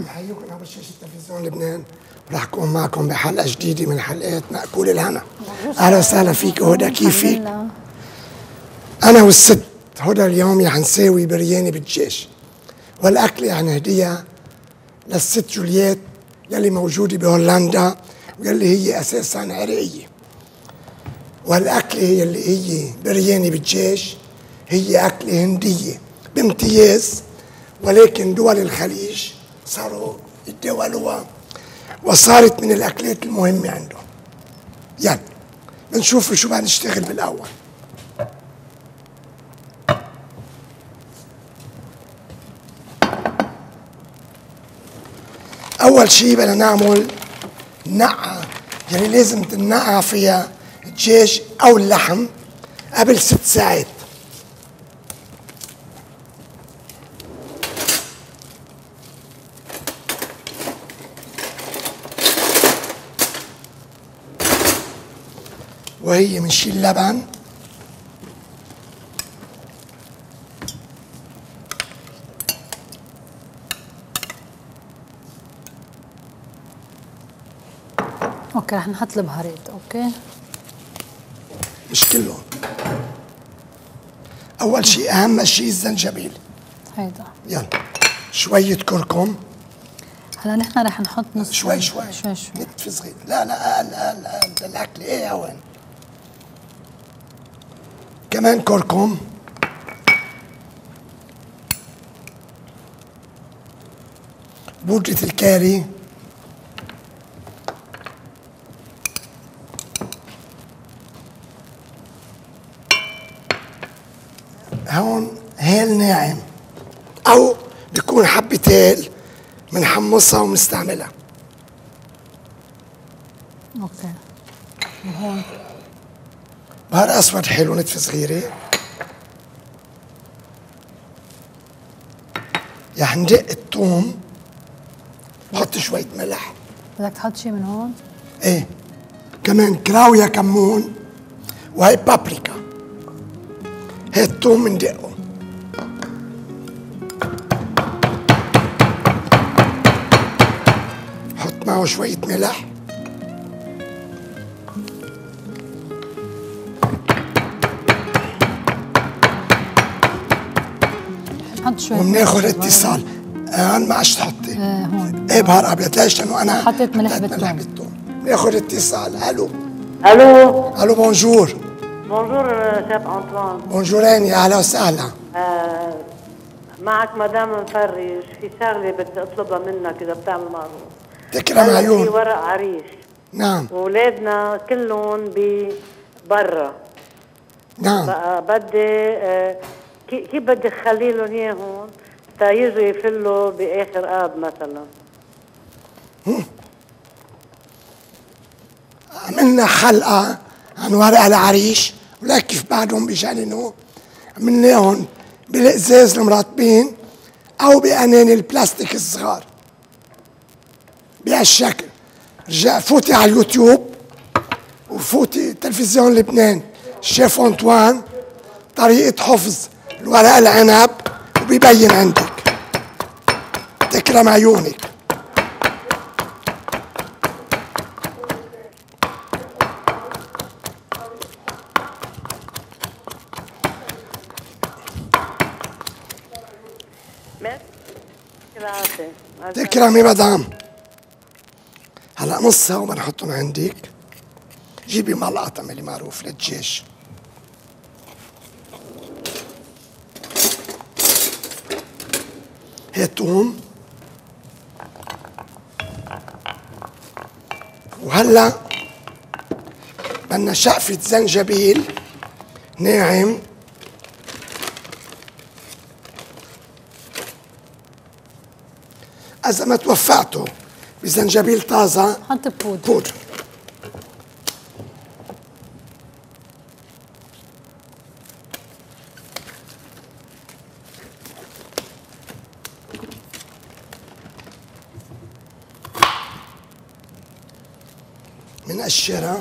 حييكم عبر شاشة تلفزيون لبنان، ورح أكون معكم بحلقة جديدة من حلقات مأكول الهنا. أهلا وسهلا فيك هدى، كيفك؟ أنا والست هدى اليوم رح نساوي برياني بالدجاج، والأكلة رح نهديها للست جولييت يلي موجودة بهولندا ويلي هي أساسا عراقية. والأكلة يلي هي برياني بالدجاج هي أكلة هندية بامتياز، ولكن دول الخليج صاروا يتداولوها وصارت من الأكلات المهمة عندهم. يلا بنشوف شو بدنا نشتغل بالأول. أول شيء بدنا نعمل نقعة، يعني لازم تنقع فيها الدجاج أو اللحم قبل 6 ساعات. وهي بنشيل لبن اوكي، رح نحط البهارات. اوكي، مش كلهم. أول شيء أهم شيء الزنجبيل. هيدا يلا شوية كركم. هلا نحن رح نحط نص شوي نتف صغير. لا أقل الأكل إيه هون. كمان كركم، بودرة الكاري، هون هيل ناعم أو بيكون حبة هيل منحمصها ومستعملها. اوكي، وهون بهار أسود حلو، نتفة صغيرة. رح ندق الثوم، حط شوية ملح. بدك تحط شيء من هون؟ ايه، كمان كراوية كمون، وهي بابريكا. هي الثوم مندقه. حط معه شوية ملح. نحط شوي وبناخذ اتصال. ما عادش تحطي. هون ايه بهار ابيض. ليش؟ لانه انا حطيت ملح بالثوم. بناخذ اتصال. الو الو بونجور. بونجور شيف انطوان. بونجورين، يا اهلا وسهلا. معك مدام مفرج، في شغله بدي اطلبها منك اذا بتعمل معروف. تكرم عيون. في ورق عريش. نعم. واولادنا كلهم برا. نعم. بقى بدي كيف بدي اخلي لهم اياه هون تا يجوا يفلوا باخر اب مثلا. عملنا حلقة عن ورق العريش، ولا كيف بعدهم بجننوا. عملناهم بالازاز المرطبين او باناني البلاستيك الصغار بهالشكل. رجع فوتي على اليوتيوب وفوتي تلفزيون لبنان الشيف انطوان طريقة حفظ الورق العنب وبيبين عندك. تكرم عيونك. تكرمي مدام. هلا نصها وبنحطهم عندك. جيبي ملقطة تعملي معروف للدجاج. هي توم. وهلا بدنا شقفة زنجبيل ناعم. إذا ما توفقتوا بزنجبيل طازة حط بودر. منقشرها.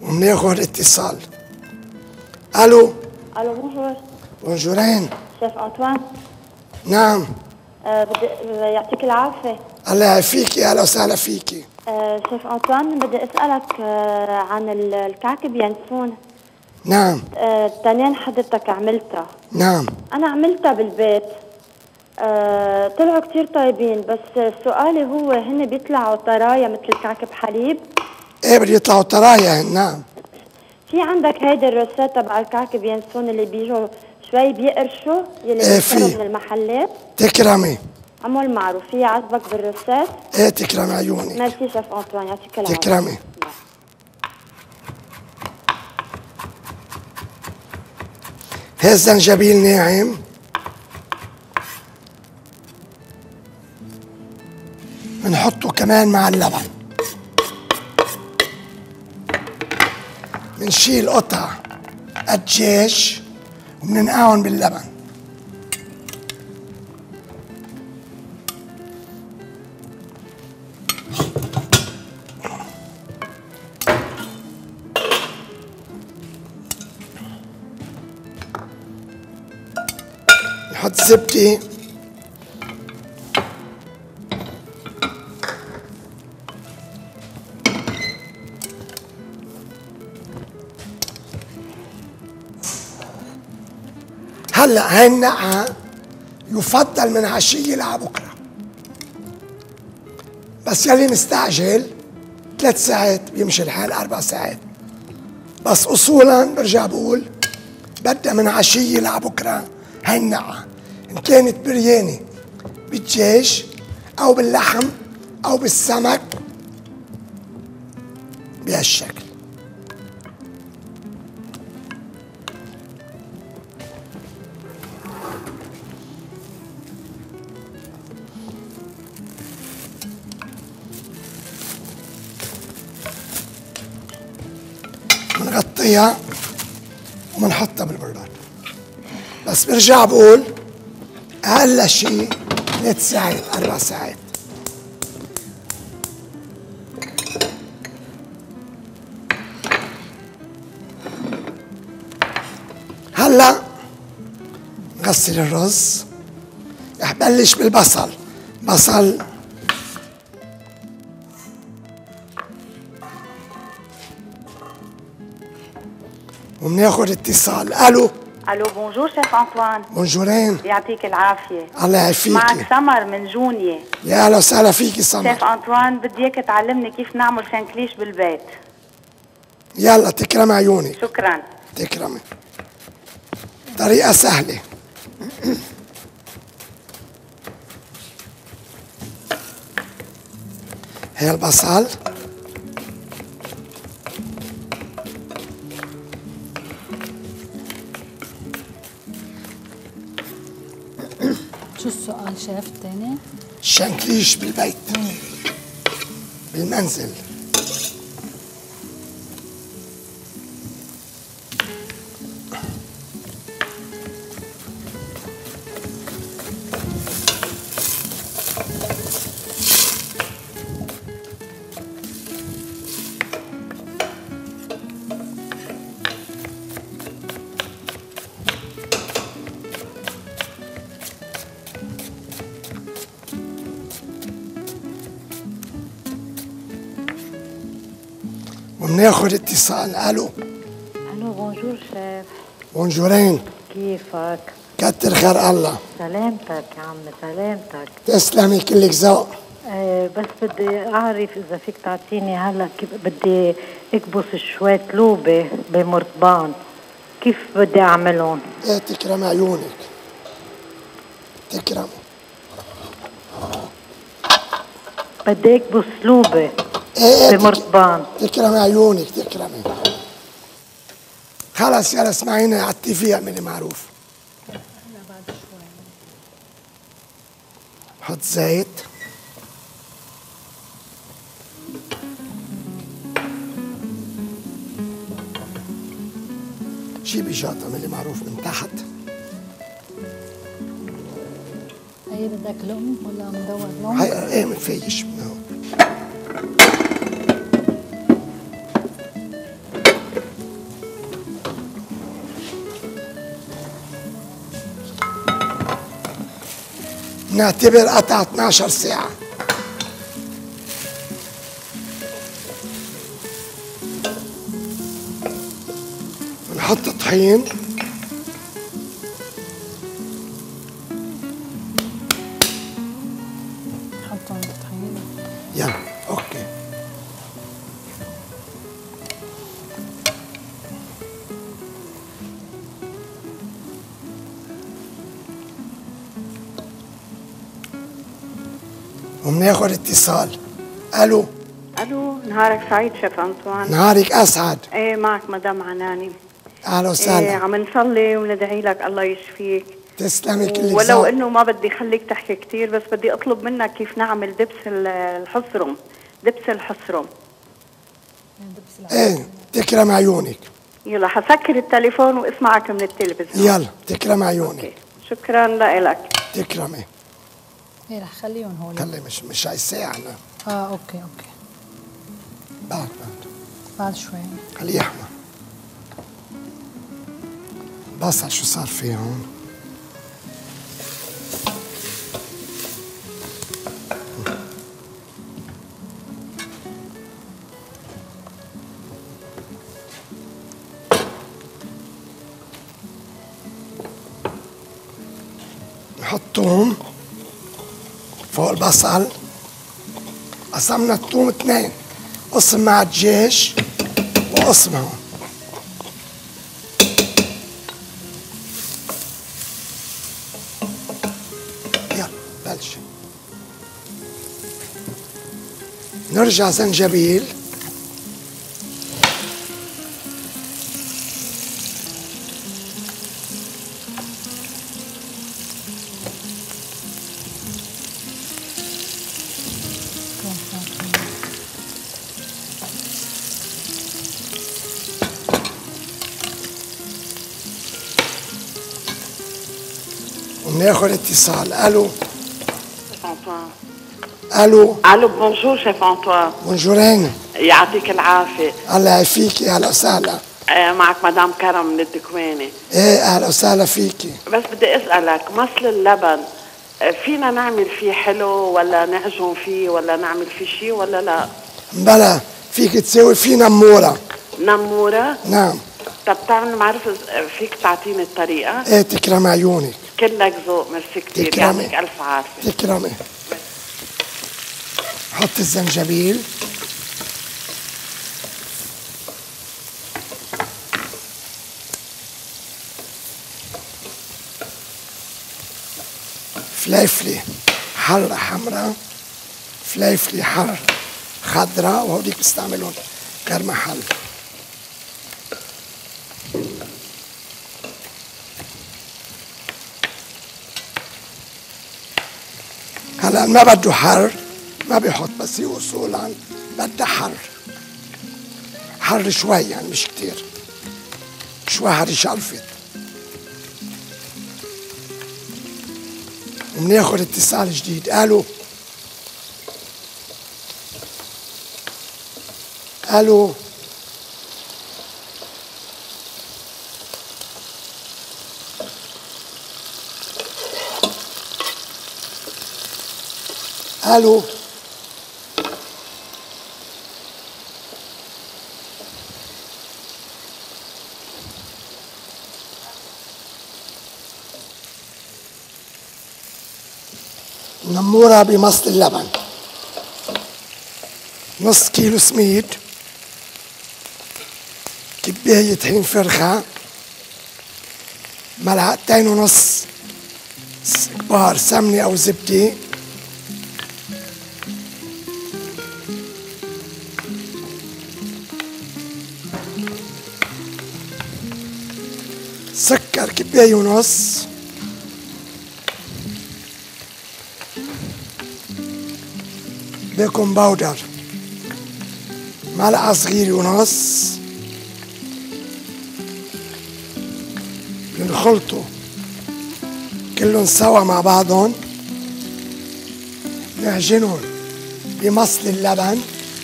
وبناخد اتصال. الو. الو بونجور. بونجورين. شيف انطوان. نعم. بدي يعطيك العافية. الله يعافيكي، اهلا وسهلا فيكي. شيف انطوان بدي اسألك عن الكعكة بينسون. نعم. تنين حضرتك عملتها. نعم. أنا عملتها بالبيت. طلعوا كتير طيبين، بس سؤالي هو هن بيطلعوا طرايا مثل الكعكة بحليب؟ ايه بده يطلعوا طرايا. نعم. في عندك هيدي الروسيت تبع الكعكة بينسون اللي بيجوا شوي بيقرشوا يلي بيشتروا من المحلات؟ تكرمي. عمول معروف، هي عجبك بالروسيت؟ ايه تكرمي عيونك. ميرسي شيف انطوان، يعطيك العافية. تكرمي. هي الزنجبيل ناعم. بنحطه كمان مع اللبن. بنشيل قطع الدجاج وبننقعهم باللبن. نحط زبدة. هلا هاي النقعة يفضل من عشية لبكرة، بس يلي مستعجل 3 ساعات بيمشي الحال، 4 ساعات، بس أصولا برجع بقول بدها من عشية لبكرة. هاي النقعة إن كانت بريانة بالدجاج أو باللحم أو بالسمك بهالشكل. بنغطيها وبنحطها بالبراد، بس برجع بقول أقل شيء 3 ساعات 4 ساعات. هلا نغسل الرز. رح بلش بالبصل. بصل وبناخد اتصال. الو. الو بونجور شيف انطوان. بونجورين. يعطيك العافية. الله يعافيكي. معك سمر من جونية. يا اهلا وسهلا فيكي سمر. شيف انطوان بدي اياك تعلمني كيف نعمل شنكليش بالبيت. يلا تكرم عيونك. شكرا. تكرمي. طريقة سهلة. هي البصل شو السؤال شيف الثاني؟ شنكليش بالبيت بالمنزل. وبناخد اتصال. الو. الو بونجور شيف. بونجورين. كيفك؟ كتر خير الله. سلامتك يا عم، سلامتك. تسلمي كلك ذوق. بس بدي اعرف اذا فيك تعطيني هلا كيف بدي اكبس شوية لوبة بمرطبان، كيف بدي اعملهم؟ ايه تكرم عيونك. تكرم. بدي اكبس لوبة ايه بمرطبان. تكرمي عيونك. تكرمي. خلص يلا اسمعيني على التيفي اعملي معروف. حط زيت. جيبي شاطة اعملي معروف من تحت. هي بدك لقم ولا مدور لقم؟ هاي ايه منفيش من هون. نعتبر قطع 12 ساعة. نحط طحين، حطهم بالطحين. يلا اوكي. وبناخد اتصال. الو. الو، نهارك سعيد شيف انطوان. نهارك اسعد. ايه معك مدام عناني. اهلا وسهلا. ايه عم نصلي وندعي لك الله يشفيك. تسلمي كل ولو انه ما بدي خليك تحكي كثير، بس بدي اطلب منك كيف نعمل دبس الحصرم. دبس الحصرم. ايه تكرم عيونك. يلا حسكر التليفون واسمعك من التلفزيون. يلا تكرم عيونك. اوكي. شكرا لك. تكرمي. ايه رح خليهم هون. خلي مش هاي ساعة. اوكي. بعد شوي. خليه يحمى. بصل شو صار فيه هون؟ نحط ثوم فوق البصل. قسمنا الثوم 2، قسم مع الدجاج وقسم هون. يلا بلش. نرجع زنجبيل، وناخد اتصال. الو. الو. الو بونجور شيف انطوان. بونجورين. يعطيك العافيه. الله يعافيكي. اهلا وسهلا. معك مدام كرم من الدكواني. ايه اهلا وسهلا فيكي. بس بدي اسالك، مصل اللبن فينا نعمل فيه حلو ولا نعجن فيه ولا نعمل فيه شيء ولا لا؟ بلا فيك تساوي فيه نمورة. نمورة؟ نعم. طب تعمل معرف فيك تعطيني الطريقة؟ ايه تكرم عيونك. كلك ذوق، ميرسي كثير. تكرمي. يعطيك الف عافية. تكرمي. حط الزنجبيل. فليفلي حرة حمراء، فليفلي حر خضراء، وهوديك بستعملون كرمحل. هلا ما بده حر ما بيحط، بس هي اصولا بدها حر شوي يعني مش كتير، شوي حر يشلفت. وبناخد اتصال جديد. الو. الو. الو. نمورة بمصل اللبن، نص كيلو سميد، كباية طحين فرخة، ملعقتين ونص كبار سمنة أو زبدة، سكر كباية ونص، بيكنج باودر معلقة صغيرة ونص، بنخلطوا كلهم سوا مع بعضهم، نعجنهم بمصل اللبن،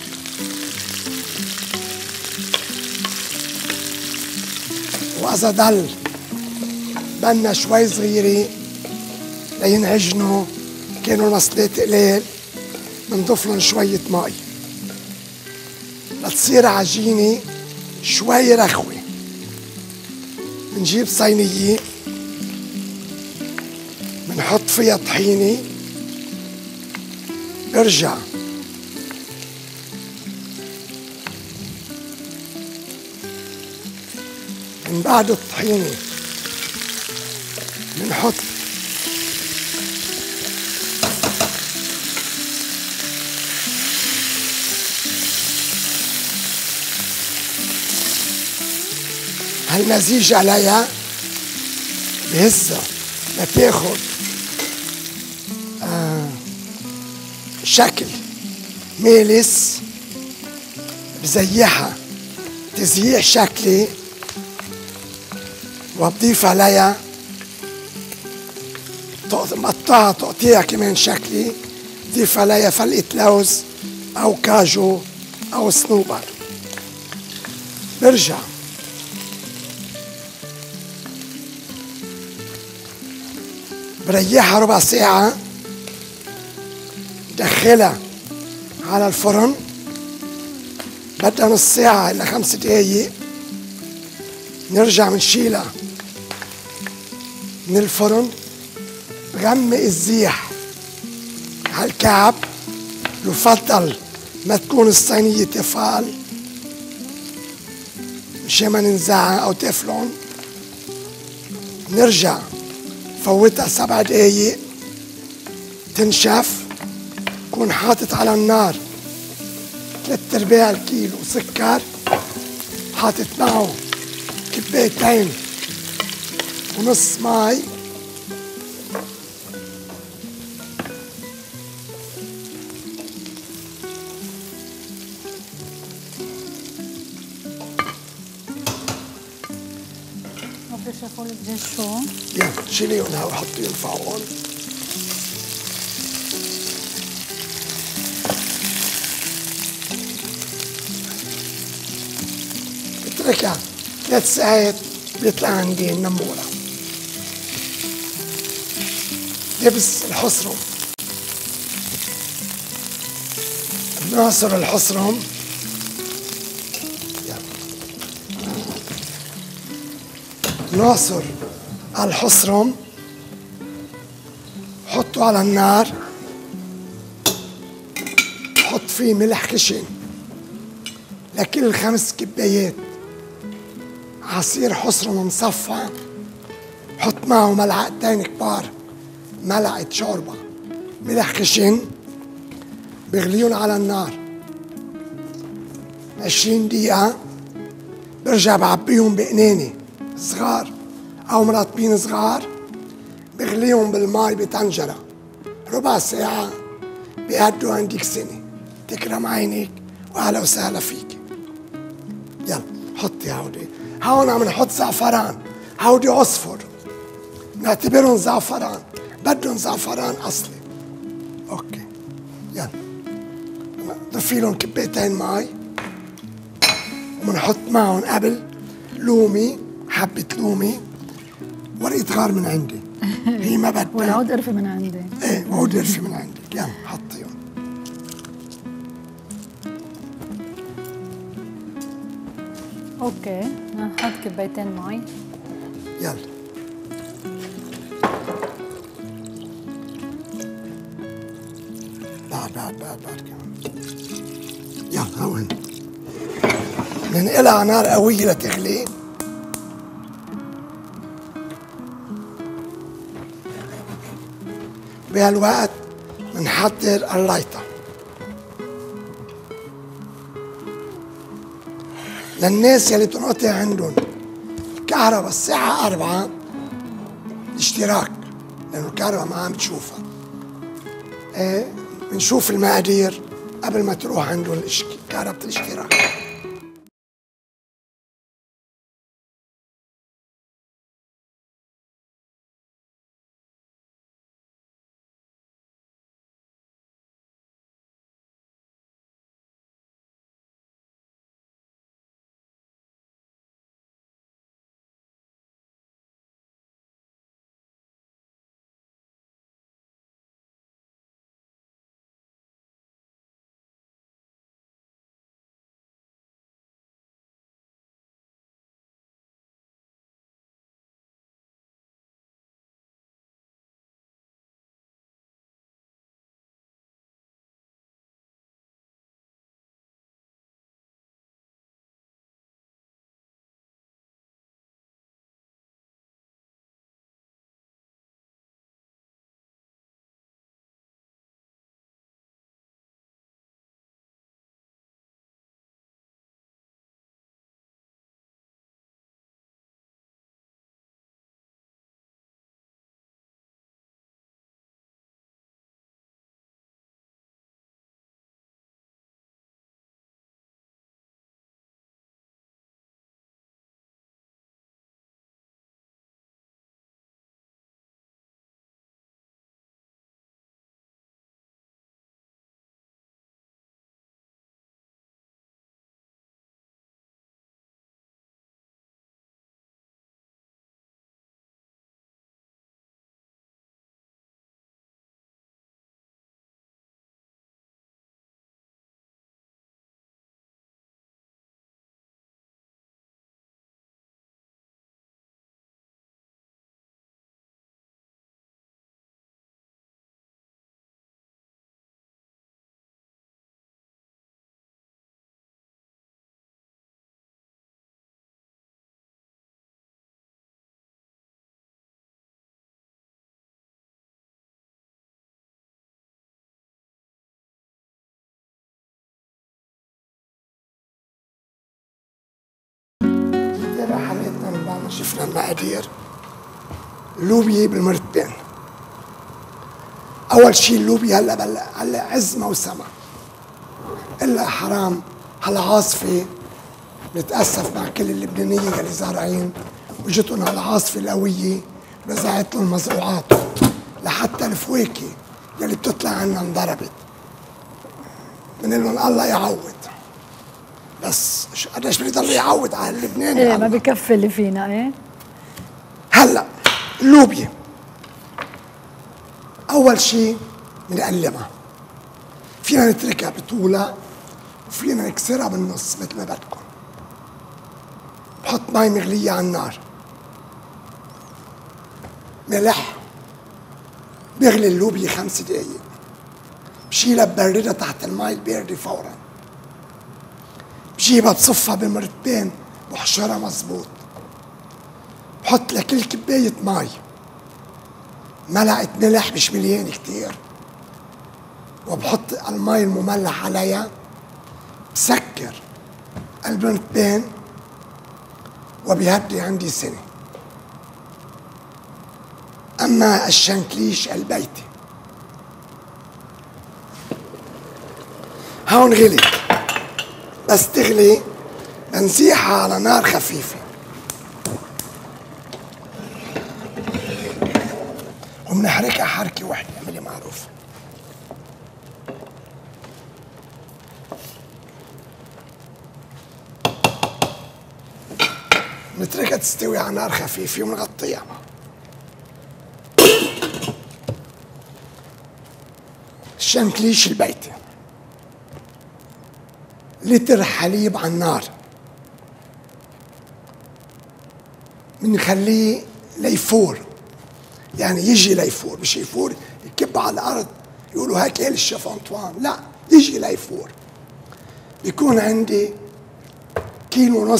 وإذا ضل بدنا شوي صغيرة لينعجنوا كانوا المصلات قليل بنضيف لهم شوية مي لتصير عجينة شوي رخوة. بنجيب صينية بنحط فيها طحينة، برجع من بعد الطحينة بنحط هالمزيج عليها، بهزها لتاخد شكل مالس، بزيحها تزييح شكلي، وبضيف عليها مقطعها تقطيع كمان شكلي، بضيف عليها فلقة لوز أو كاجو أو صنوبر. برجع بريحها ربع ساعة، دخلها على الفرن، بدها نص ساعة إلا 5 دقايق، نرجع منشيلها من الفرن، بغمق الزيح على الكعب، يفضل ما تكون الصينية تفال مشان ما ننزعها أو تفلون. نرجع فوتها 7 دقايق تنشف، كون حاطط على النار 3/4 الكيلو سكر، حاطط معه 2.5 كوب مي، بدي شافوا الدجاج شو؟ يلا شيليهم هاو وحطيهم فوقهم. بتركها 3 ساعات بيطلع عندي النمورة. دبس الحصرم، بنعصر الحصرم، نعصر الحصرم، حطه على النار، حط فيه ملح خشن لكل 5 كبايات عصير حصرم مصفى، حط معه 2 ملعقة كبار ملعقة شوربة ملح خشن، بغليهم على النار 20 دقيقة، برجع بعبيهم بقنانة صغار أو مرطبين صغار، بغليهم بالماء بطنجرة ربع ساعة، بيهدوا عندك سنة. تكرم عينك وأهلا وسهلا فيك. يلا حطي هودي، هون عم نحط زعفران، هودي عصفر نعتبرهم زعفران، بدهم زعفران أصلي. أوكي يلا ضفي لهم 2 كوب مي، وبنحط معهم قبل لومي، حبة لومي، ورقة غار من عندي هي ما بدها، والعود قرفة من عندي. ايه وعود قرفة من عندك. يلا حطيهم. اوكي، نحط 2 كوب مي. يلا بعد كمان. يلا هون ننقلها على نار قوية لتغلي. بهالوقت بنحضر الرايطة. للناس يلي بتنقطع عندهم الكهرباء الساعة 4 اشتراك، لأنه الكهرباء ما عم تشوفها، بنشوف المقادير قبل ما تروح عندهم كهرباء الاشتراك. شفنا المقادير. اللوبيا بالمرتبين. أول شيء اللوبيا هلا عز موسمها. إلا حرام هالعاصفة، بنتأسف مع كل اللبنانية اللي زارعين وجتهم هالعاصفة القوية رزعت لهم مزروعات، لحتى الفواكه يلي بتطلع عنا انضربت. بنقول لهم الله يعوض، بس قديش بيضل يعوض على اللبناني؟ ايه ما بكفي اللي فينا. ايه هلا اللوبيا أول شيء بنقلبها، فينا نتركها بطولها وفينا نكسرها بالنص مثل ما بدكم. بحط مي مغلية على النار، ملح، بغلي اللوبيا 5 دقايق، بشيلها ببردها تحت المي الباردة فورا، بجيبها بصفها بمرتبين بحشرها مظبوط، بحط لكل كباية مي ملعقة ملح مش مليان كتير، وبحط المي المملح عليها، بسكر المرتبين وبيهدي عندي سنة. أما الشنكليش البيتي هون غلت، بس تغلي بنزيحها على نار خفيفة وبنحركها حركة واحدة. اعملي معروف. بنتركها تستوي على نار خفيفة وبنغطيها. الشنكليش البيتي لتر حليب على النار، بنخليه ليفور، يعني يجي ليفور، مش يفور يكب على الارض يقولوا هيك قال الشيف انطوان، لا يجي ليفور. بيكون عندي 1.5 كيلو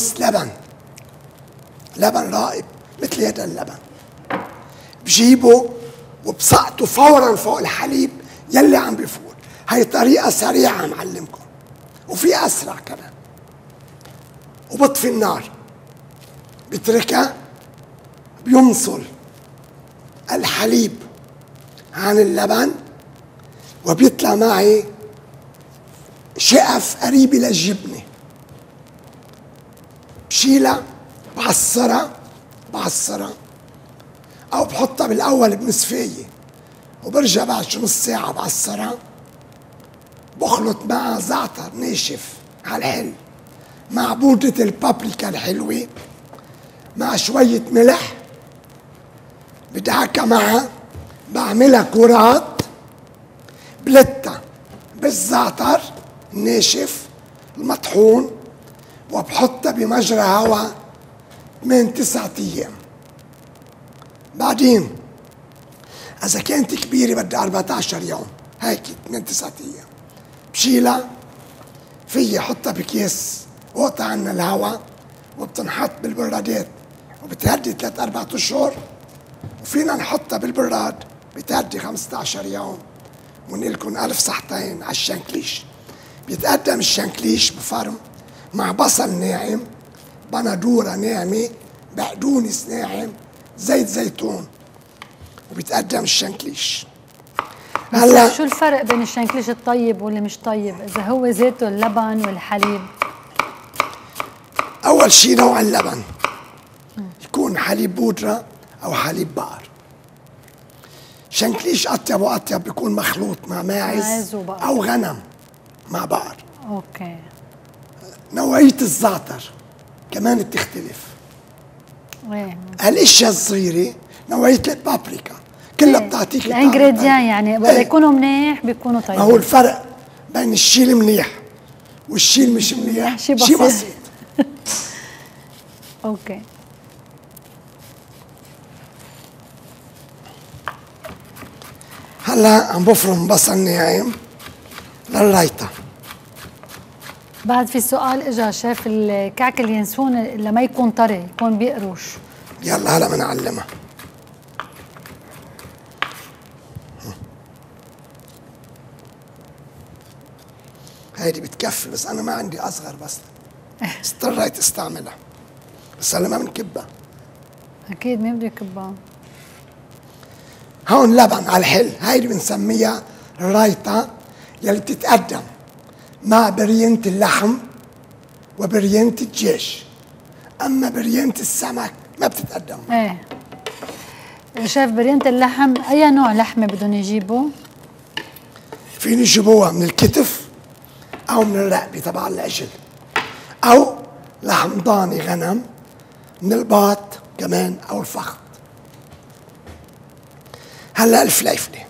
لبن رائب مثل هذا اللبن، بجيبه وبسقطه فورا فوق الحليب يلي عم بفور. هي طريقة سريعة معلمكم، وفي أسرع كمان. وبطفي النار، بتركها بينصل الحليب عن اللبن، وبيطلع معي شقف قريبة للجبنة. بشيلها بعصرها أو بحطها بالأول بنصفية، وبرجع بعد شي نص ساعة بعصرها، بخلط معها زعتر ناشف على الحل مع بودرة البابريكا الحلوة مع شوية ملح، بدعكها معها، بعملها كرات، بلتها بالزعتر الناشف المطحون، وبحطها بمجرى هواء 8-9 أيام. بعدين إذا كانت كبيرة بدها 14 يوم، هيك 8-9 أيام، بشيلها، فيي حطها بكيس وقطع عنا الهواء، وبتنحط بالبرادات وبتهدي 3-4 أشهر، وفينا نحطها بالبراد بتهدي 15 يوم. ونقلكم ألف صحتين على الشنكليش. بيتقدم الشنكليش بفرم مع بصل ناعم، بندورة ناعمة، بقدونس ناعم، زيت زيتون، وبيتقدم الشنكليش. هلا شو الفرق بين الشنكليش الطيب واللي مش طيب اذا هو زيته اللبن والحليب؟ اول شيء نوع اللبن، يكون حليب بودره او حليب بقر. شنكليش اطيب واطيب بيكون مخلوط مع ماعز او غنم مع بقر. اوكي. نوعيه الزعتر كمان بتختلف. ايه هالاشياء الصغيره نوعيه البابريكا كلها بتعطيك الانجريديان، يعني ولا يكونوا منيح بيكونوا طيبين. ما هو الفرق بين الشيء المنيح والشيء المش منيح شيء بسيط. اوكي. هلا عم بفرم بصل ناعم للرايطه. بعد في سؤال اجا شاف الكعك اليانسون لما يكون طري يكون بيقروش. يلا هلا بنعلمها. هيدي بتكفي، بس انا ما عندي اصغر، بس اضطريت استعملها، بس هلا ما بنكبها اكيد مين بده يكبها؟ هون لبن على الحل، هاي اللي بنسميها الرايطة يلي بتتقدم مع برينة اللحم وبرينة الدجاج، أما برينة السمك ما بتتقدم. ايه شايف برينة اللحم أي نوع لحمة بدهم يجيبوا؟ فين يجيبوها من الكتف أو من الرقبة تبع العجل، أو لحم ضاني غنم من الباط كمان أو الفخذ. هلا الفليفلة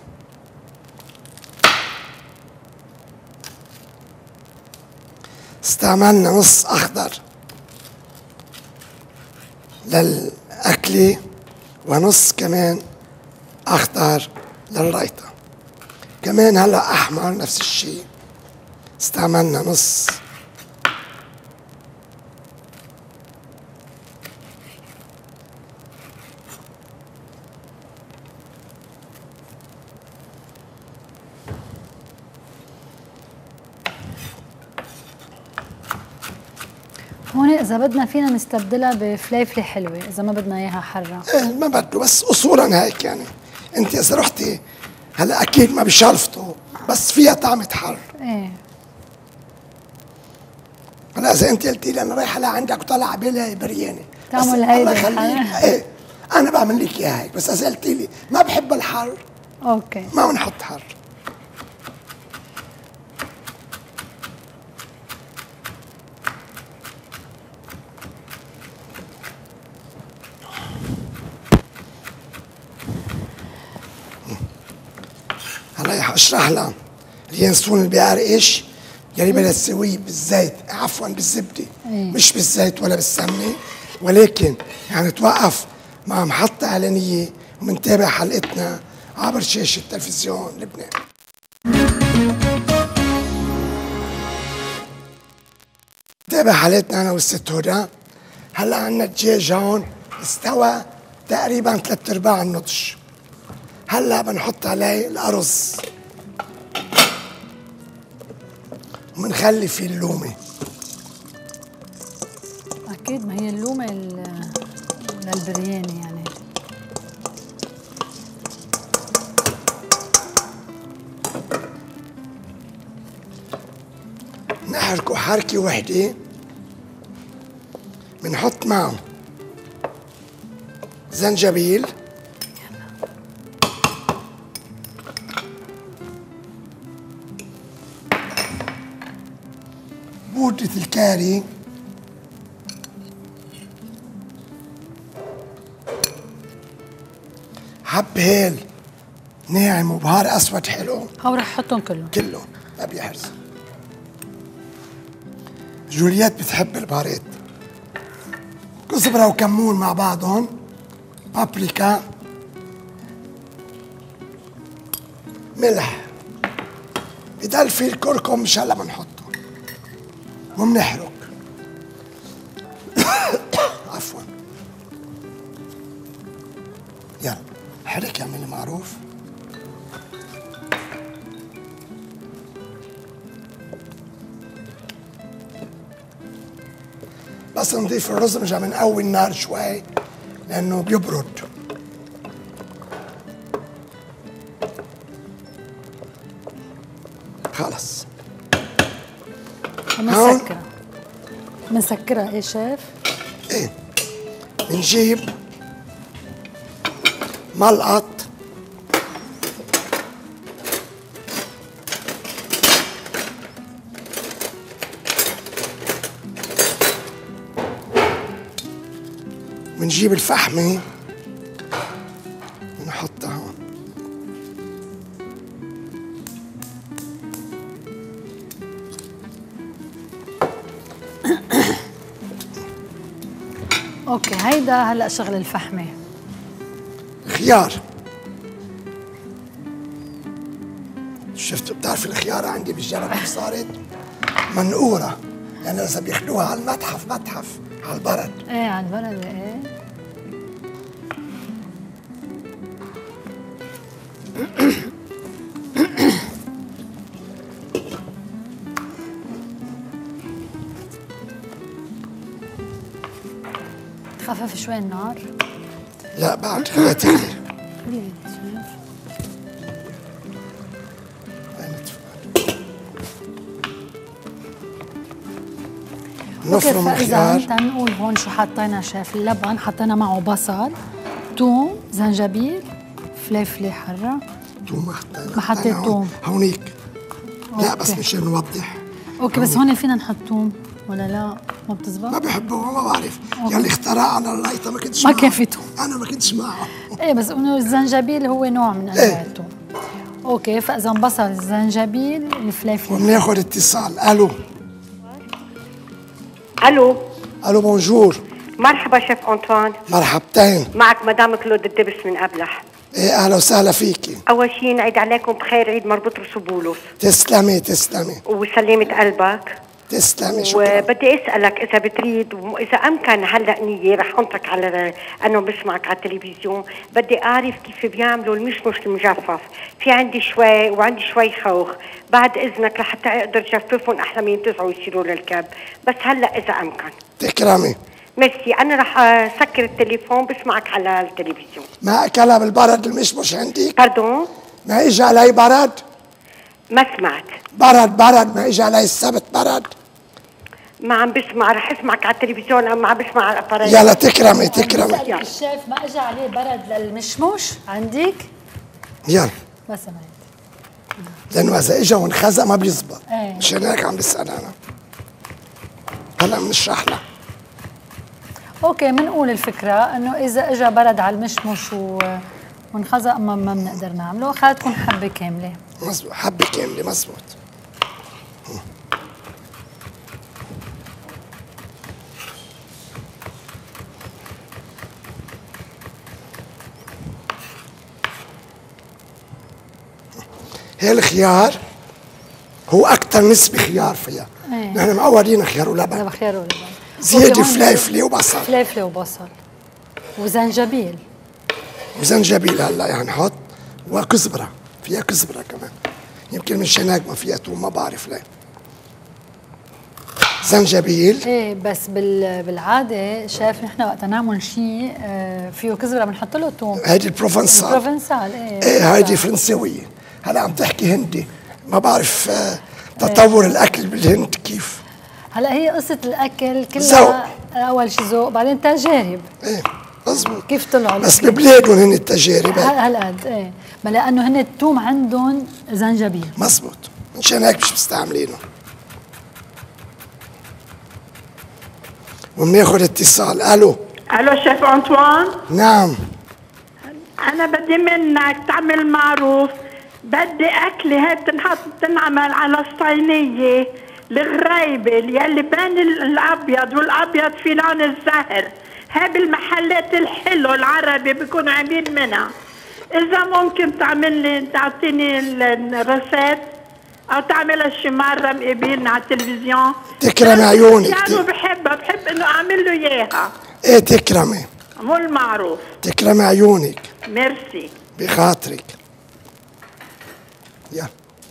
استعملنا نص أخضر للأكلة ونص كمان أخضر للرايطة، كمان هلا أحمر نفس الشيء استعملنا نص. هون إذا بدنا فينا نستبدلها بفليفلة حلوة إذا ما بدنا إياها حرة. إيه ما بده، بس أصولا هيك يعني. أنت إذا رحتي هلا أكيد ما بشرفطوا، بس فيها طعمة حر. إيه هلا إذا أنت قلتي لي أنا رايحة لعندك وطلع عبالي بريانة تعمل هيدي الحر. إيه أنا بعمل لك إياها هيك، بس إذا قلتي لي ما بحب الحر أوكي ما بنحط حر. هلا اشرح لها اليانسون اللي بيقرقش يلي بدها تسويه بالزيت، عفوا بالزبده، مش بالزيت ولا بالسمنه، ولكن يعني توقف مع محطه اعلانيه ومنتابع حلقتنا عبر شاشه تلفزيون لبنان. نتابع حلقتنا انا والست هدى. هلا عندنا الدجاج هون استوى تقريبا 3/4 النضج. هلا بنحط عليه الأرز وبنخلي فيه اللومة. أكيد ما هي اللومة للبرياني يعني. نحركه حركة وحدة، بنحط معه زنجبيل بودرة الكاري حب هيل ناعم وبهار اسود حلو. هو رح احطهم كلهم ما بيحرز. جوليات بتحب البهارات، كزبرة وكمون مع بعضهم، بابريكا، ملح، بضل في الكركم مش هلا بنحطه وبنحرق. عفوا يلا حرك يا عمي معروف. بس نضيف الرز مش عم نقوي النار شوي لانه بيبرد. خلص بنسكرها ايه شيف؟ ايه بنجيب ملقط بنجيب الفحمة بنحطها هون. اوكي هيدا هلا شغل الفحمة. خيار، شفتوا بتعرفي الخيارة عندي بالجبل كيف صارت؟ منقورة، يعني إذا بياخدوها على المتحف على البرد. ايه على البرد ايه. تخفف شوي النار. لا بعد هاتي نفرم الخيار. تنقول هون شو حطينا شيف. اللبن حطينا معه بصل، ثوم، زنجبيل، فلفله حره. ثوم ما حطينا. ما حطيت ثوم هونيك. لا أوكي. بس مشان نوضح. اوكي بس هون فينا نحط ثوم ولا لا؟ ما بتزبط؟ ما بحبه ما بعرف. يلي اخترع على اللايطه ما كنتش ما معه. كان في ثوم. انا ما كنتش معه. ايه بس انه الزنجبيل هو نوع من انواع الثوم. اوكي فاذا بصل، الزنجبيل، الفلفل. وبناخذ اتصال. الو الو الو بونجور. مرحبا شيف انطوان، مرحبتين. معك مدام كلود الدبس من أبلح. ايه اهلا وسهلا فيكي. اول شيء نعيد عليكم بخير عيد مربوط رسوبولوس. تسلمي تسلمي وسلامة قلبك. تسلمي شكرا. وبدي اسالك اذا بتريد واذا امكن هلا نيه رح انطق على انه بسمعك على التلفزيون، بدي اعرف كيف بيعملوا المشمش المجفف. في عندي شوي وعندي شوي خوخ، بعد اذنك لحتى اقدر جففهم احلى ما ينتزعوا ويصيروا للكب، بس هلا اذا امكن. تكرمي. ميرسي، انا رح اسكر التليفون بسمعك على التلفزيون. ما اكلها بالبرد المشمش عندك؟ باردون؟ ما اجى علي برد؟ ما سمعت. برد ما اجى علي السبت برد؟ ما عم بسمع، رح اسمعك على التلفزيون اما عم بسمع على الاباريل. يلا تكرمي تكرمي. الشيف ما اجى عليه برد للمشمش عندك؟ يلا ما سمعت. لانه اذا اجى وانخزق ما بيزبط. ايه. مشان هيك عم بسال انا. هلا بنشرح لها. اوكي بنقول الفكره انه اذا اجى برد على المشمش وانخزق ما بنقدر نعمله، خليها تكون حبه كامله. مزبوط، حبه كامله مزبوط. هي الخيار هو أكثر نسبة خيار فيها. ايه. نحن معودين خيار ولبن. خيار ولبن. زيادة فليفلة وبصل. فليفله وبصل. وزنجبيل. وزنجبيل هلا يعني نحط وكزبرة، فيها كزبرة كمان. يمكن من شناق ما فيها توم ما بعرف ليه. زنجبيل. ايه بس بالعاده شايف نحن وقت نعمل شيء فيه كزبره بنحط له ثوم. هيدي البروفنسال. البروفنسال ايه هيدي فرنسوية. هلا عم تحكي هندي، ما بعرف تطور الاكل بالهند كيف. هلا هي قصه الاكل كلها ذوق. اول شيء ذوق بعدين تجارب. ايه مزبوط. كيف طلعوا بس ببلادهم هن التجارب. هالقد ايه، ما لانه هن الثوم عندهم زنجبيل. مزبوط، مشان هيك مش مستعملينه. وبناخذ اتصال. الو الو شيف انطوان. نعم. انا بدي منك تعمل معروف، بدي اكلي هيك تنعمل على الصينيه الغريبل يلي بين الابيض والابيض في لون الزهر، هاي بالمحلات الحلو العربي بيكونوا عاملين منها. اذا ممكن تعمل لي تعطيني الريسيت او تعملها شي مره مقابلنا على التلفزيون. تكرمي عيونك. يعني بحب انه اعمل له اياها. ايه تكرمي. مو المعروف. تكرمي عيونك. ميرسي. بخاطرك. يلا.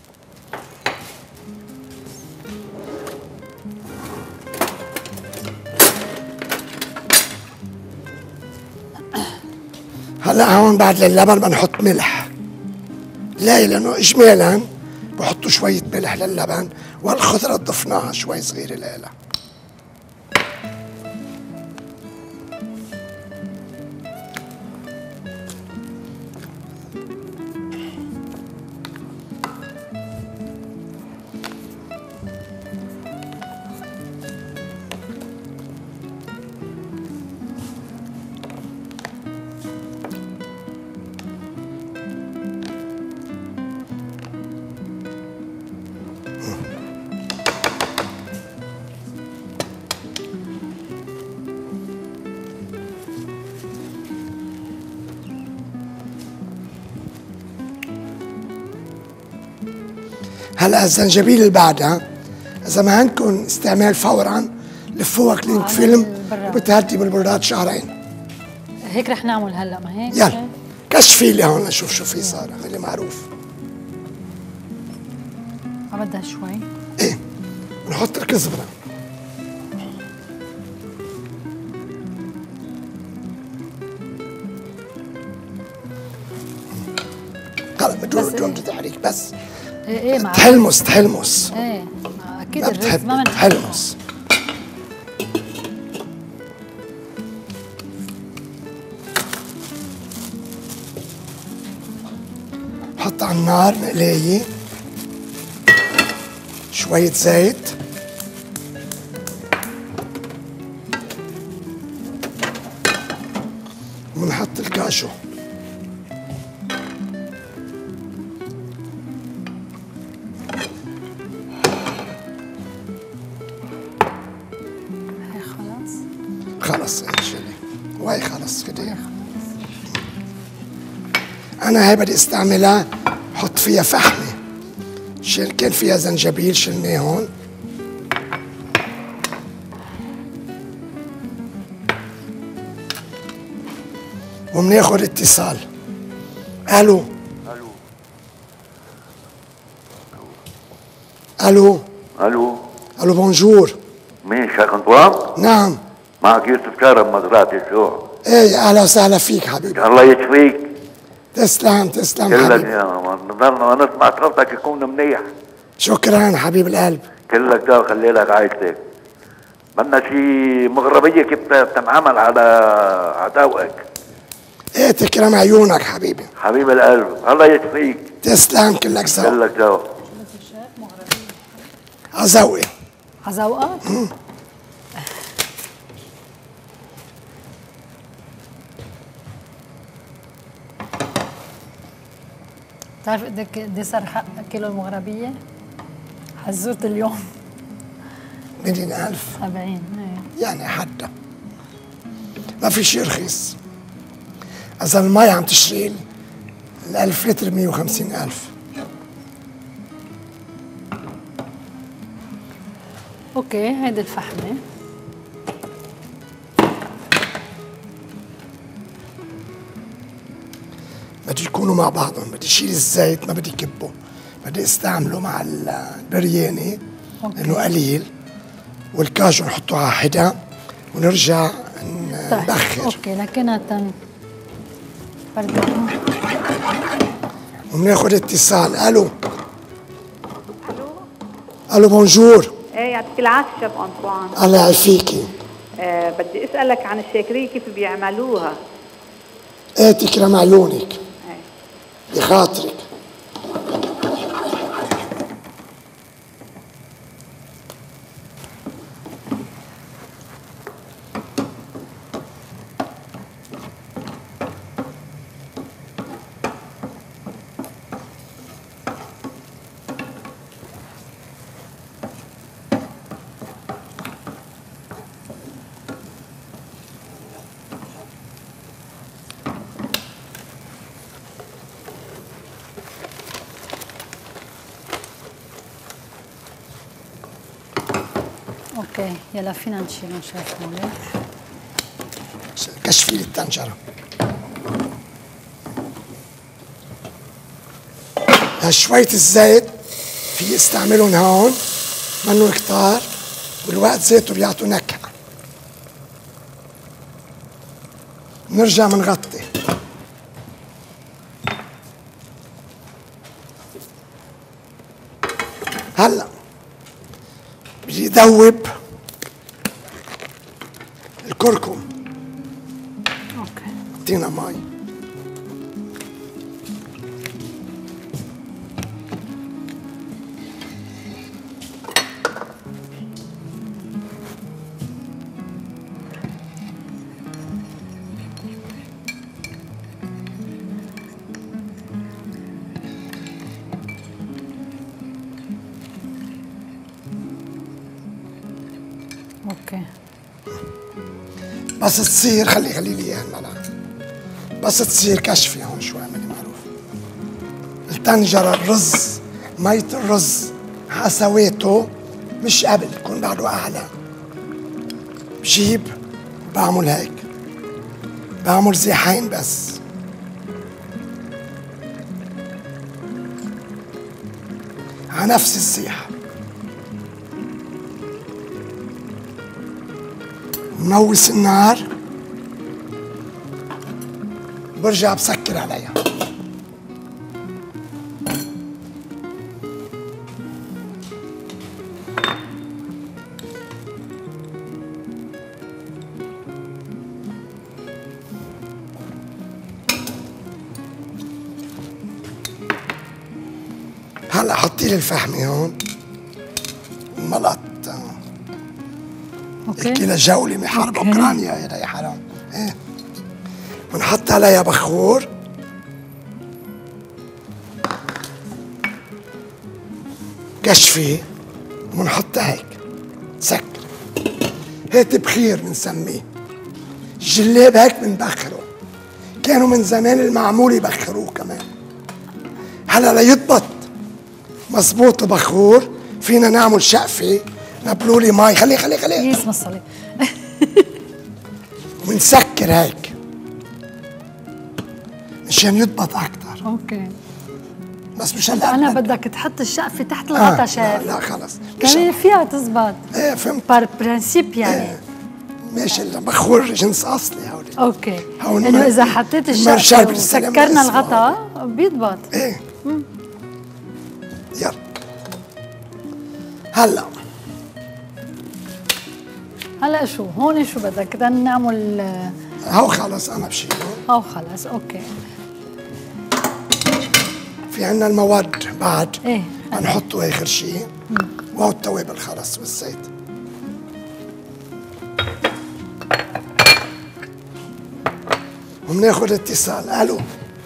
هلا هون بعد للبن بنحط ملح. ليه؟ لانه اجمالا بحطوا شويه ملح للبن والخضره ضفناها شوي صغيره لها. هلا الزنجبيل اللي بعدها اذا ما عندكم استعمال فورا لفوها كلينج فيلم وبتهدي بالبراد شهرين. هيك رح نعمل هلا ما هيك؟ يلا كشفي لي هون نشوف شو في صار. اعملي معروف. بدها شوي. ايه بنحط الكزبره. لا بدون تحريك بس. ايه مع تحلمس ايه اكيد الرز ما تحلمس. حط على النار مقلاية شوية زيت ونحط الكاجو. هي خلص انشلي وهي خلص كده. انا هاي بدي استعملها حط فيها فحمة، كان فيها زنجبيل شلناه هون. وبناخد اتصال. الو الو الو الو بونجور. مين شيخ انطوان؟ نعم معك يوسف كرم مزرعة الشوع. ايه اهلا وسهلا فيك حبيبي. الله يشفيك. تسلم كلك حبيبي. يا نضلنا نسمع صوتك يكون منيح. شكرا حبيب القلب. كلك ده وخلي لك عايشتك. بدنا شي مغربية كيف تنعمل على عداوك. ايه تكرم عيونك حبيبي. حبيب القلب الله يشفيك. تسلم كلك ذوق. كلك ذوق. عزوقي. عزوقة؟ بتعرف قد صار حق كيلو المغربية؟ حزورة اليوم 200,000 70. يعني حدا ما في شيء رخيص. إذا المي عم تشتري ال1000 لتر 150,000. اوكي هيدي الفحمة بدي يكونوا مع بعضهم. بدي شيل الزيت ما بدي كبه، بدي استعمله مع البرياني لانه قليل، والكاجو نحطه على حدا ونرجع نبخر. اوكي لكنها وبناخذ اتصال. الو الو بونجور. ايه يعطيك العافيه شيف انطوان. الله يعافيكي. بدي اسالك عن الشاكريه كيف بيعملوها. ايه تكرم عيونك. بخاطرك. اوكي يلا فينا نشيلهم شيف هون. كشفي لي الطنجرة. شوية الزيت في استعملهم هون منو كتار، والوقت زيته بيعطوا نكهة. نرجع منغطي. هلا بدي ادوب الكركم. اوكي اعطينا مي. اوكي بس تصير خلي لي اياها الملعقة. بس تصير كشفي هون شوي ماني معروف. الطنجرة الرز مية الرز حسويته مش قبل، يكون بعده أعلى. بجيب بعمل هيك، بعمل زيحين بس. على نفس الزيح. منوس النار، برجع بسكر عليها. هلا حطي لي الفحمة هون ملقط اوكي كيلو جولة من حرب اوكرانيا هذا يا حرام. ايه بنحط عليها بخور كشفي وبنحطها هيك سكر، هيك بخير بنسميه. الجلاب هيك بنبخره، كانوا من زمان المعمول يبخروه كمان. هلا ليضبط مظبوط وبخور فينا نعمل شقفه نبلولي مي. خليه يسمى الصليب. ونسكر هيك مشان يضبط اكثر. اوكي بس مش هلا انا بدك تحط الشقفه تحت الغطا شايف؟ لا خلص كمان فيها تزبط. ايه فهمت. بار برنسيب يعني. ايه ماشي البخور جنس اصلي هودي. اوكي انه اذا حطيت الشقفه وسكرنا الغطا بيضبط. ايه يلا هلا شو هون شو بدك بدنا نعمل؟ هو خلص انا بشيله. هو خلص اوكي. في عنا المواد بعد ايه هنحطه اخر شيء وهو التوابل خلص والزيت. وبناخذ اتصال. الو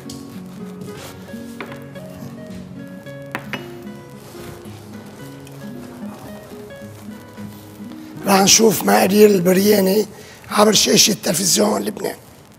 رح نشوف مقادير البرياني عبر شاشة تلفزيون لبنان.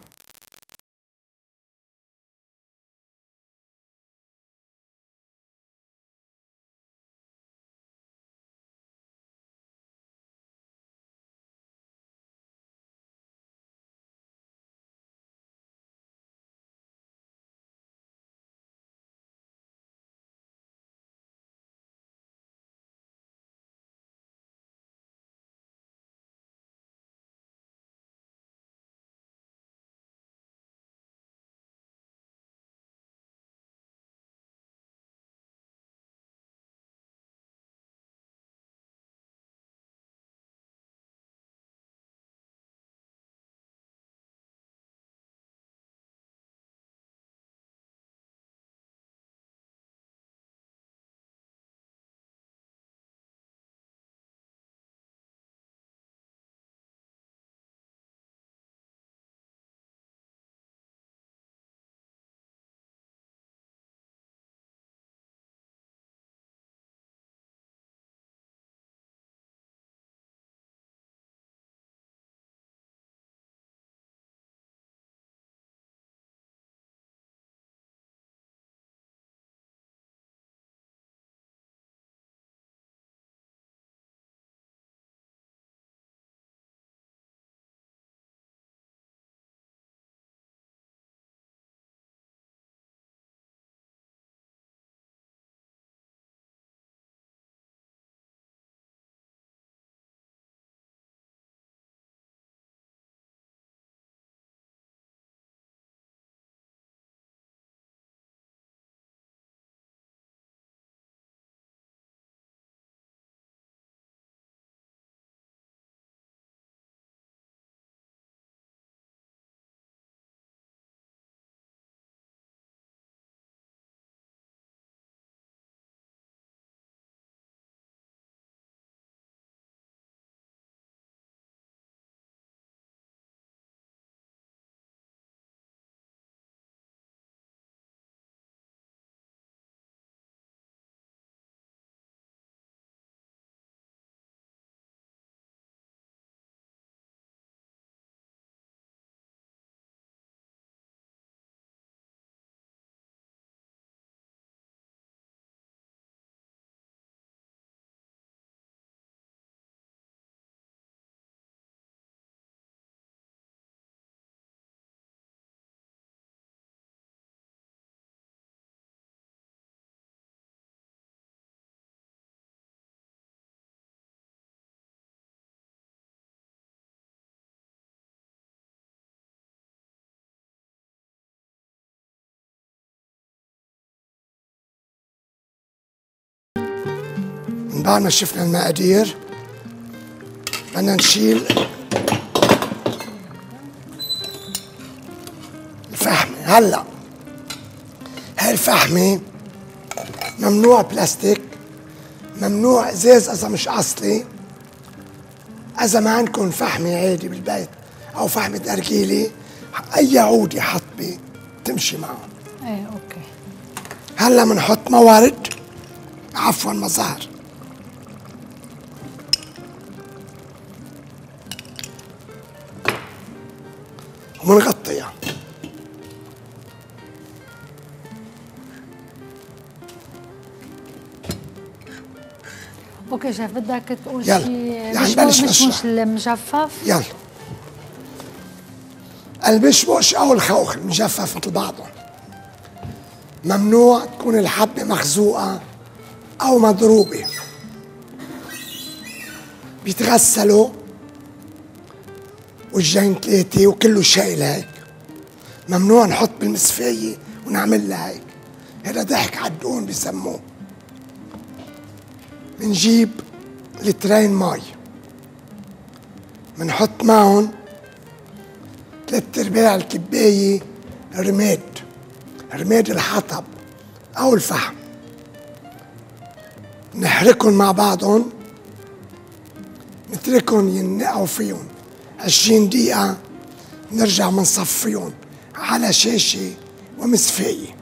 من بعد ما شفنا المقادير بدنا نشيل الفحمة. هلا هاي الفحمة ممنوع بلاستيك، ممنوع ازاز اذا مش اصلي. اذا ما عندكم فحمه عادي بالبيت او فحمه ارجيله، اي عود حطبه تمشي معه. ايه اوكي. هلا بنحط موارد، عفوا مظهر. ومنغطيها. اوكي شيف، بدك تقول يلا. شيء يعني نبلش نشرح. مش المجفف؟ يلا. المشمش او الخوخ المجفف مثل بعضهم، ممنوع تكون الحبة مخزوقة او مضروبة. بيتغسلوا وجهين ثلاثة وكله شايل هيك. ممنوع نحط بالمصفاية ونعمل لها هيك، هذا ضحك عدون بسموه. منجيب لترين مي، منحط معهم 3/4 الكباية رماد الحطب أو الفحم. نحركهم مع بعضهم، نتركهم ينقعوا فيهم 20 دقيقة، نرجع منصفيهم على شاشة ومصفاية.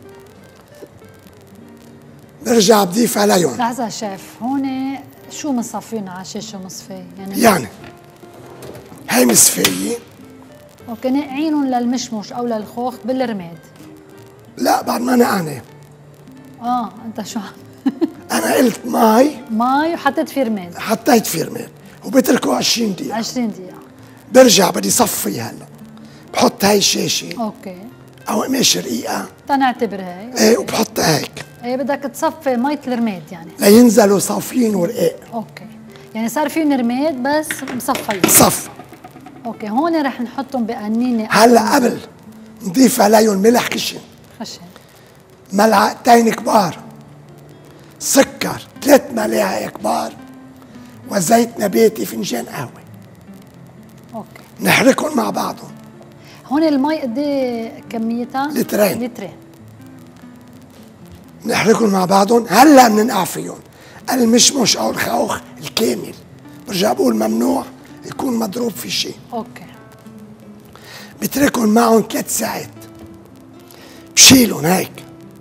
برجع بضيف عليهم. لحظة شيف، هون شو مصفين على شاشة ومصفاية؟ يعني هاي مصفاية. اوكي، نقعينهم للمشمش او للخوخ بالرماد. لا بعد ما نقعنا. انت شو انا قلت مي وحطيت فيه رماد. حطيت فيه رماد وبتركه 20 دقيقة. 20 دقيقة. برجع بدي صفي هلا، بحط هاي الشاشة اوكي او قماش رقيقة تنعتبر هاي. ايه، وبحطها هيك. ايه بدك تصفي مية الرماد يعني لينزلوا صافيين ورقاق. اوكي، يعني صار فيهم رماد بس مصفيين. صف. اوكي، هون رح نحطهم بقنينة. هلا قبل نضيف عليهم ملح خشن، ملعقتين كبار، سكر 3 ملاعق كبار، وزيت نباتي فنجان قهوة. اوكي. نحركهم مع بعضهم. هون المي قد ايه كميتها؟ لترين. لترين. نحركهم مع بعضهم. هلا بننقع فيهم المشمش او الخوخ الكامل. برجع بقول ممنوع يكون مضروب في شيء. اوكي. بتركهم معهم 3 ساعات. بشيلهم هيك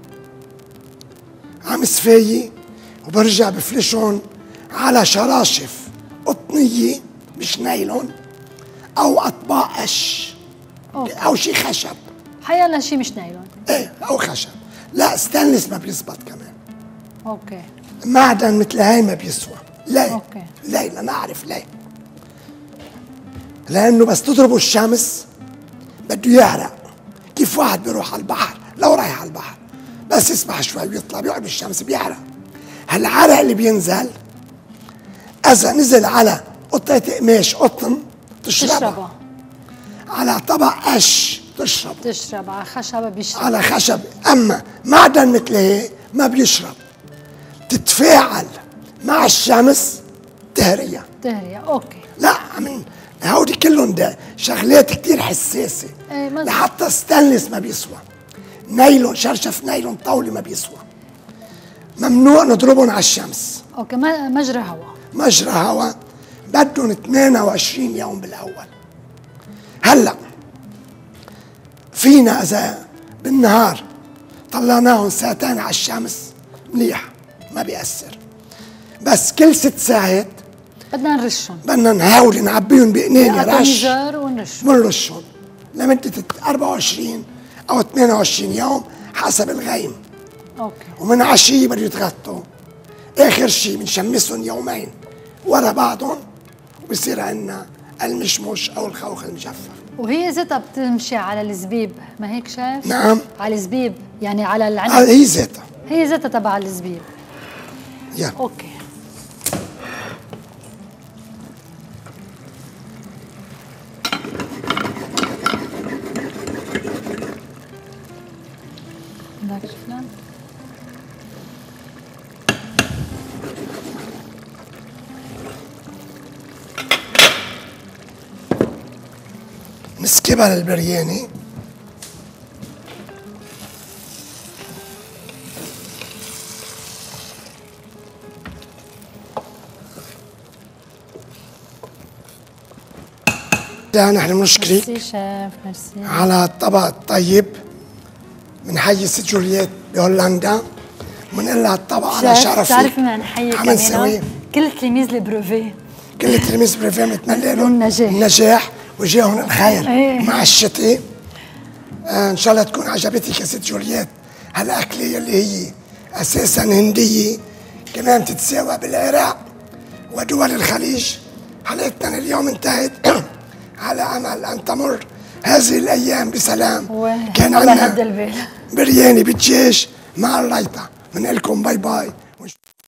على مصفاية، وبرجع بفلشهم على شراشف قطنية مش نايلون او اطباق قش. أوكي. او شيء خشب. حيلا شيء مش نايلون. ايه او خشب. لا ستانلس ما بيزبط كمان. اوكي. معدن مثل هاي ما بيسوى. ليه؟ اوكي. ليه؟ انا اعرف ليه. لانه بس تضربه الشمس بده يعرق. كيف واحد بيروح على البحر، لو رايح على البحر بس يسبح شوي ويطلع بيقعد بالشمس بيعرق. هالعرق اللي بينزل اذا نزل على قطعة قماش قطن تشربها. على طبق قش تشرب. على خشبة بيشرب. على خشب. اما معدن مثل هيك ما بيشرب. تتفاعل مع الشمس تهرية. اوكي. لا من هودي كلهم ده شغلات كتير حساسة. ايه لحتى ستانلس ما بيسوى، نايلون شرشف نايلون طاولة ما بيسوى. ممنوع نضربهم على الشمس. اوكي. مجرى هواء بدهم 28 يوم بالاول. هلا فينا اذا بالنهار طلعناهم ساعتين على الشمس منيح ما بيأثر، بس كل 6 ساعات بدنا نحاول نعبيهم بقنينة رش ونرشهم لمدة 24 أو 28 يوم حسب الغيم. اوكي. ومن عشية بده يتغطوا. آخر شيء بنشمسهم يومين ورا بعضهم، وبصير عندنا المشمش أو الخوخ المجفف. وهي زيتها بتمشي على الزبيب، ما هيك شايف؟ نعم. على الزبيب يعني على العنب. هي زيتها تبع الزبيب. يلا. اوكي. نسكبها للبرياني. نحن بنشكرك ميرسي شيف، ميرسي على الطبق الطيب من حي ست جولييت بهولندا. بنقول لها الطبق على شرفي. بتعرفي بدنا نحيي عم نسوي كمان كل تلاميذ البروفي، كل تلاميذ بريفيه بنتمنى لهم النجاح. النجاح وجيهم الخير إيه. مع الشتاء. ان شاء الله تكون عجبتك يا ست جولييت هالاكله اللي هي اساسا هنديه، كمان تتساوى بالعراق ودول الخليج. حلقتنا اليوم انتهت على امل ان تمر هذه الايام بسلام. كان الله عندنا يهدي البال. برياني بالدجاج مع الريطه. بنقول لكم باي باي.